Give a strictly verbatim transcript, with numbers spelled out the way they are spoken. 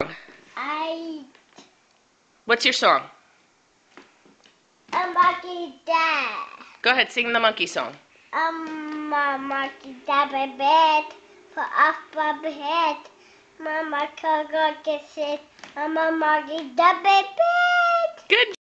I. What's your song? A monkey dad. Go ahead, sing the monkey song. Um, a monkey dad my bed for off my head. Mama can't go get it. I'm a monkey dad my bed. Good.